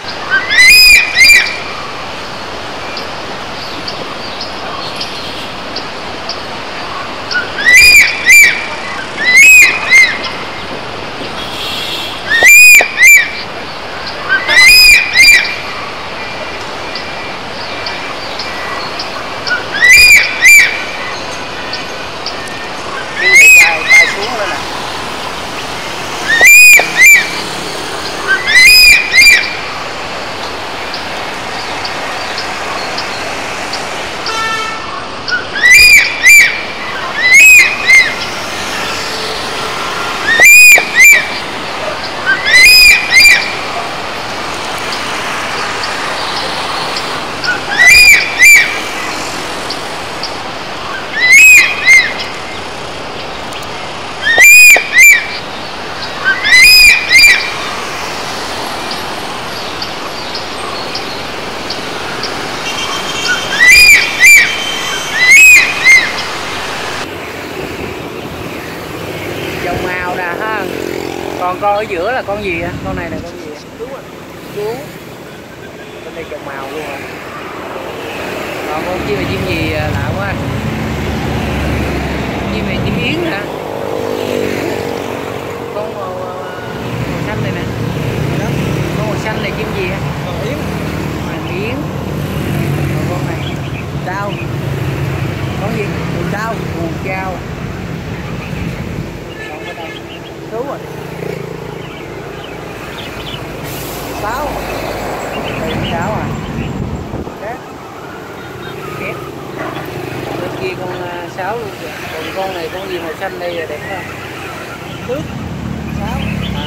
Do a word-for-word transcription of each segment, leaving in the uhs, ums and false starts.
Còn con ở giữa là con gì ạ? Con này là con gì ạ? Chú ạ. Chú. Bên đây trồng màu luôn ạ. Còn con chim là chim gì lạ quá anh? Chim này chim yến hả? Con màu, màu xanh này nè. Đó. Con màu xanh này chim gì ạ? Hoàng yến. Hoàng yến. Còn con này trao. Con gì? Buồn trao. Buồn trao. Còn bên đây chú rồi. Sáo. Đây là sáo à. Két. Két. Bên kia con uh, sáo luôn kìa. Còn con này con gì màu xanh đây là đẹp không? Tước. Sáo. À.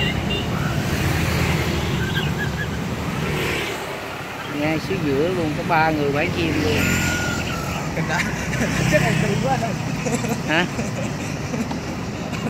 Ngay xứ giữa luôn có ba người bán chim luôn. Chết này quá. Hả?